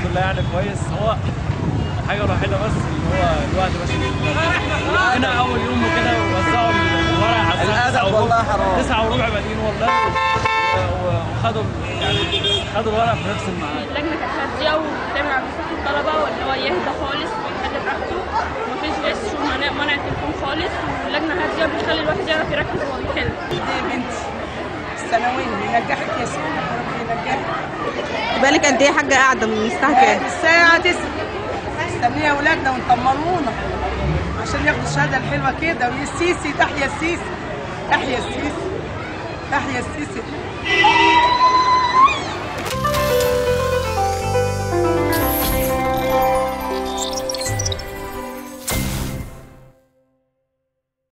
لله يعني كويس. هو الحاجه الوحيده بس اللي هو الوقت بس هنا اول يوم وكده وزعوا الورق على الادب والله حرام 9 وربع بادئين والله، وخدوا يعني خدوا الورق في نفس الميعاد. اللجنه كانت هاديه وبتعمل على مصلحه الطلبه وان هو يهدى خالص ويخلي براحته ومفيش غش ومنع التليفون خالص، واللجنه هاديه بتخلي الواحد يعرف يركز وهو بيحل. دي بنتي الثانويه بينجحك يا سيدي، بينجحك. بالك قد ايه يا حاجه قاعده من الساعه كام؟ الساعه 9 مستنيه اولادنا ونطمنونا عشان ياخدوا الشهاده الحلوه كده. والسيسي تحيا السيسي، تحيا السيسي، تحيا السيسي.